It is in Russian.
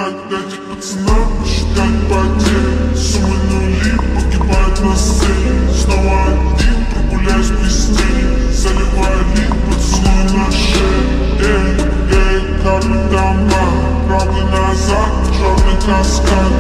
так дайте пацанам посчитать потери. Суммы нули погибают на сцене. Снова один, прогуляюсь без тени. Заливали поцелуй на шее. Капли дома, правда назад, черный каскад.